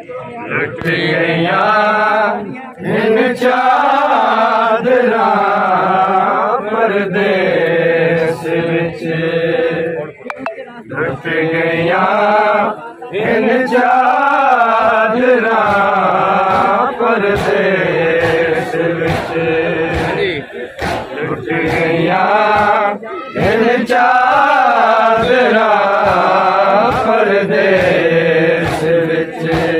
लुट गया इन चादरा परदेस विच, लुट गया इन चादरा परदेस विच, लुट गया इन चादरा परदेस विच,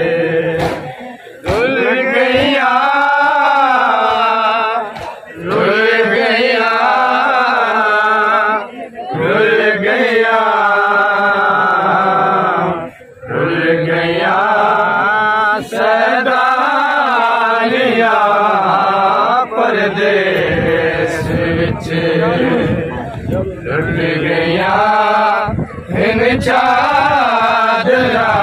रुल गया रुल गया रुल गया रुल गया सदालिया परदेस विच, लुट गया इन चादरा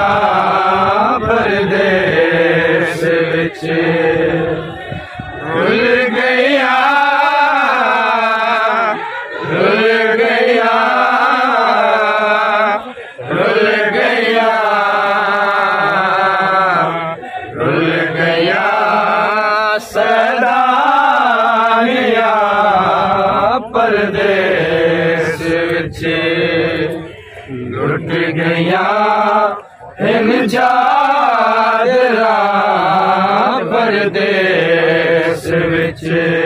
परदेस विच, रुल गया रुल गया रुल गया रुल गया सदालिया परदेस विच, लुट गया इन चादरा परदेस विच,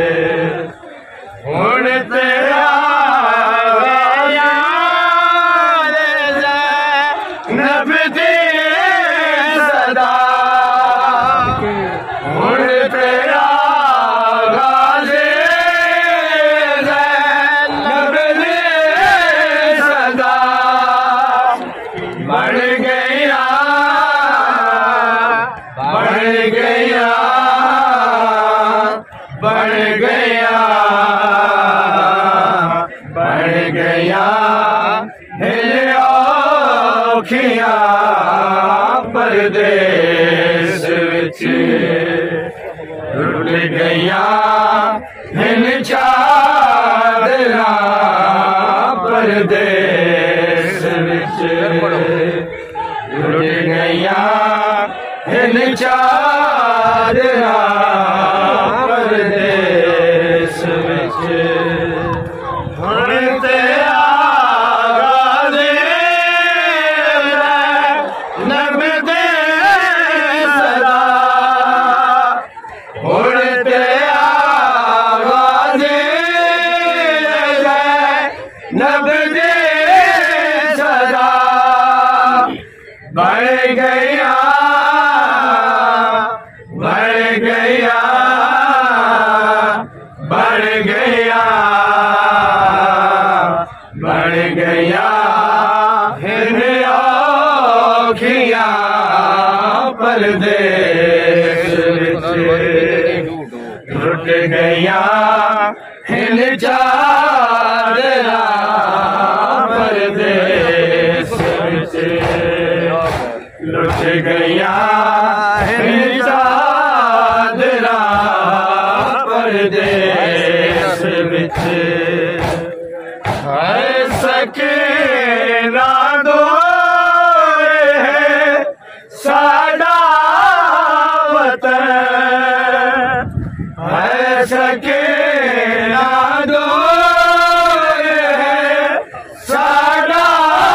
हुण तेरा ज़ैनब दी सदा, हुण तेरा गाज़ी ज़ैनब दी सदा, बढ़ गया बढ़ गया बढ़ गया बढ़ गया औखियां परदेस विच, लुट गया इन चादरा परदेस विच, लुट गया इन चादरा परदेस विच, हुण तेरा गाज़ी ज़ैनब दी सदा, हुण तेरा गाज़ी ज़ैनब दी सदा, बढ़ गया बढ़ गया बढ़ गया बढ़ गया इन औखियां परदेस विच, लुट गया इन चादरा परदेस विच, लुट गया इन चादरा परदेस विच, है सकीना दोए है साडा वतन, है सकीना दोए है साडा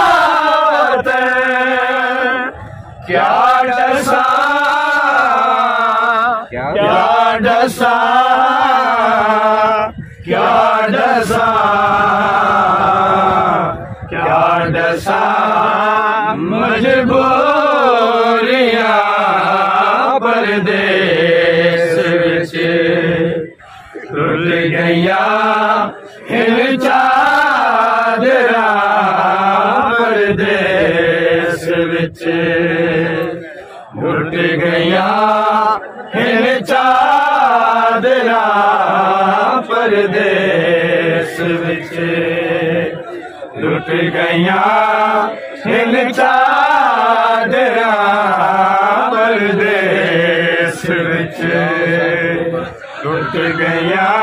वतन, क्या डसा क्या डसा क्या डसा क्या डसा मजबूरियां परदेस विच, रुल गया इन चादरा परदेस विच, लुट गया इन चादरा परदेस विच, लुट गया इन चादरा परदेस विच, लुट गया